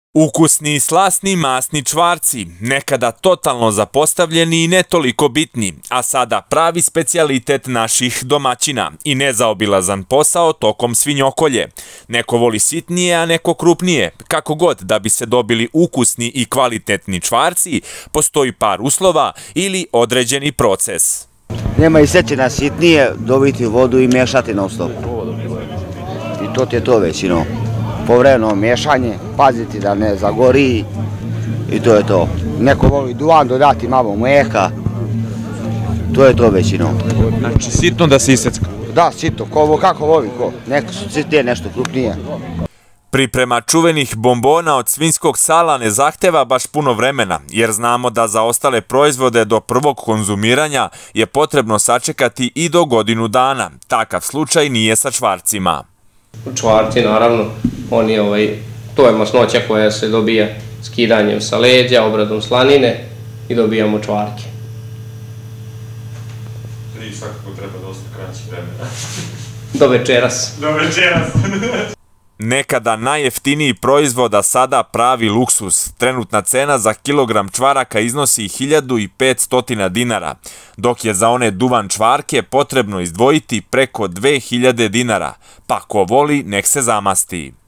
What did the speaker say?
Ukusni i slasni masni čvarci, nekada totalno zapostavljeni i ne toliko bitni, a sada pravi specijalitet naših domaćina i nezaobilazan posao tokom svinjokolje. Neko voli sitnije, a neko krupnije. Kako god da bi se dobili ukusni i kvalitetni čvarci, postoji par uslova ili određeni proces. Nema i sećena sitnije, dobiti vodu i mješati non stop. I to ti je to većinom. Povremeno mješanje, paziti da ne zagori i to je to. Neko voli duvan dodati malo mlijeka, to je to većinom. Znači sitno da se isecka? Da, sitno, kako voli ko. Neko su sitnije, nešto krupnije. Priprema čuvenih bombona od svinjskog sala ne zahteva baš puno vremena, jer znamo da za ostale proizvode do prvog konzumiranja je potrebno sačekati i do godinu dana. Takav slučaj nije sa čvarcima. Čvarci, naravno, to je masnoća koja se dobija skidanjem sa leđa, obradom slanine i dobijamo čvarke. I svakako treba dosta kraći vremena. Do večeras. Do večeras. Nekada najjeftiniji proizvod, a sada pravi luksus. Trenutna cena za kilogram čvaraka iznosi 1500 dinara, dok je za one duvan čvarke potrebno izdvojiti preko 2000 dinara, pa ko voli nek se zamasti.